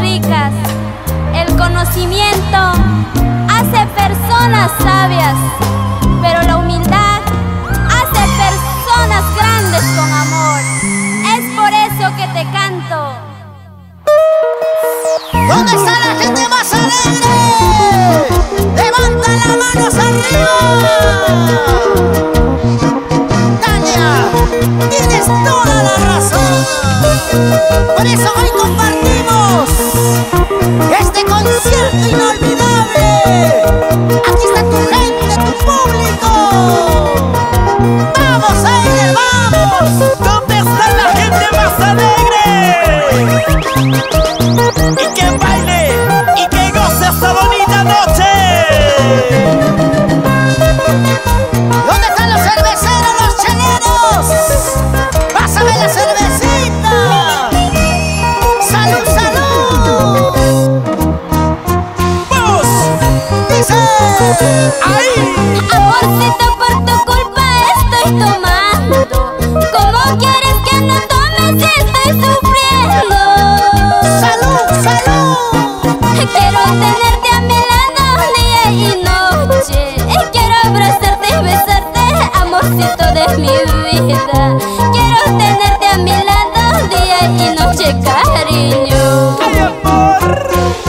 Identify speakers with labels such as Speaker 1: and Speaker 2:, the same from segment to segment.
Speaker 1: ricas. El conocimiento hace personas sabias, pero la humildad hace personas grandes con amor. Es por eso que te canto.
Speaker 2: ¿Dónde está la gente más alegre? ¡Levanta las manos arriba! Tania, tienes toda la razón. Por eso hoy compartimos este concierto inolvidable. Aquí está tu gente, tu público. ¡Vamos, Aire, vamos!
Speaker 3: ¿Dónde está la gente más alegre? Y que baile y que goce esta bonita noche.
Speaker 2: ¿Dónde están los cerveceros, los cheleros? ¡Pásame la cervecita! ¡Salud, salud!
Speaker 3: ¡Vamos!
Speaker 2: ¡Dice!
Speaker 3: ¡Ahí!
Speaker 1: Amorcito, por tu culpa estoy tomando. ¿Cómo quieres que no tomes si estoy sufriendo?
Speaker 2: ¡Salud, salud!
Speaker 1: Quiero tenerte a mi lado día y noche. Quiero abrazarte y besarte, amorcito de mi vida. Quiero tenerte a mi lado día y noche, cariño.
Speaker 3: ¡Ay, amor!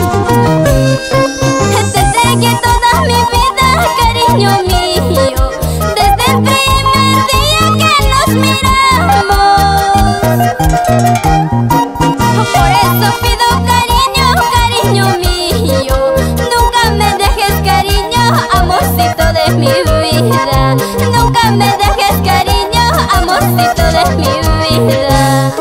Speaker 1: Te entregué toda mi vida, cariño mío, desde el primer día que nos miramos. Por eso pido cariño, cariño mío. Nunca me dejes, cariño, amorcito de mi vida. Nunca me dejes, cariño, amorcito de mi vida.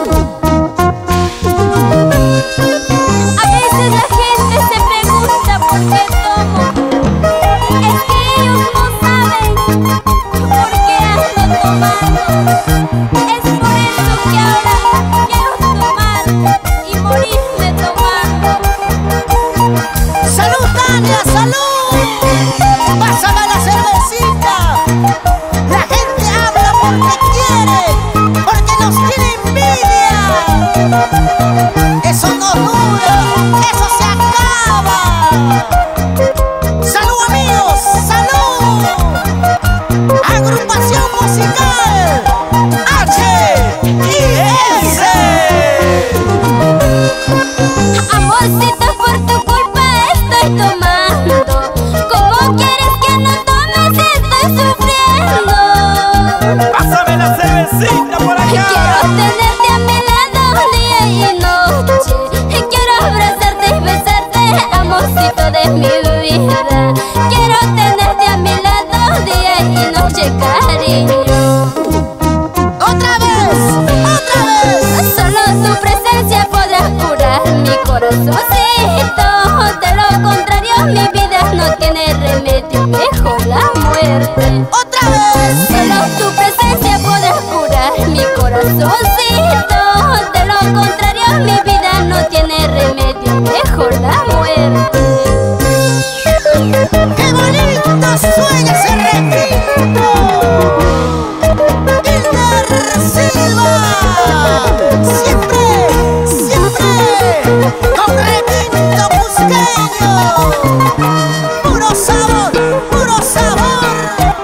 Speaker 1: A veces la gente se pregunta por qué tomo. Es que ellos no saben por qué ando tomando. Es por eso que ahora quiero tomar y morirme tomando.
Speaker 2: ¡Salud, Tania, salud! ¡Pásame la cervecita! La gente habla porque quiere, porque nos tiene envidia. Eso no dura, eso se acaba. ¡Salud, amigos! ¡Salud! Agrupación musical H.I.S.
Speaker 1: Amorcito, por tu culpa estoy tomando. ¿Cómo quieres que no tomes si estoy sufriendo?
Speaker 3: ¡Pásame la cervecita por acá!
Speaker 1: Quiero tenerte a mi lado día y noche. Quiero abrazarte y besarte, amorcito de mi vida. Quiero tenerte a mi lado día y noche, cariño.
Speaker 2: ¡Otra vez! ¡Otra vez!
Speaker 1: Solo tu presencia podrá curar mi corazoncito. De lo contrario, mi vida no tiene remedio, mejor la muerte.
Speaker 2: ¡Otra vez!
Speaker 1: Solo tu presencia podrá curar mi corazoncito. De lo contrario, mi vida no tiene remedio, mejor la muerte.
Speaker 2: ¡Qué bonito suena ese requinto! ¡Hilder Silva! ¡Siempre, siempre con requinto cusqueño! ¡Puro sabor, puro sabor!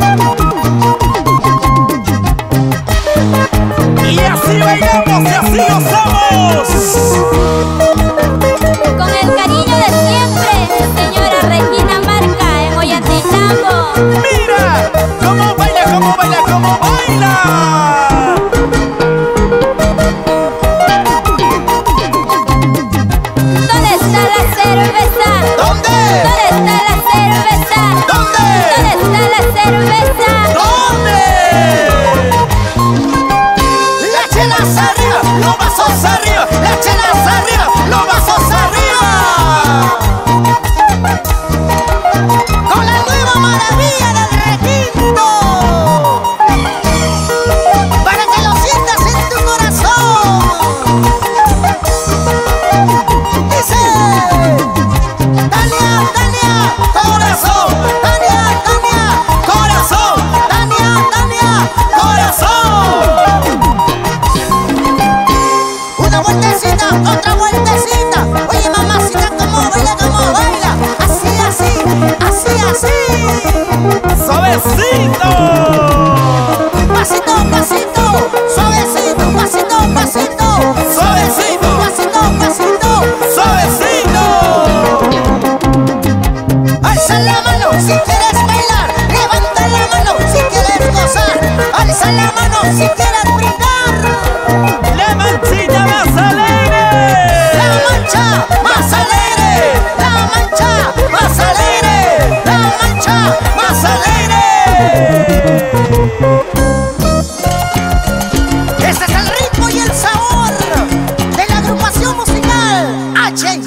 Speaker 3: Y así bailamos y así gozamos.
Speaker 1: Con el cariño de siempre, señora Regina Marca en Ollantaytambo.
Speaker 3: ¡Mira! ¡Cómo baila, cómo baila, cómo baila!
Speaker 1: ¿Dónde está la cerveza?
Speaker 2: ¿Dónde?
Speaker 1: ¿Dónde está
Speaker 2: DJ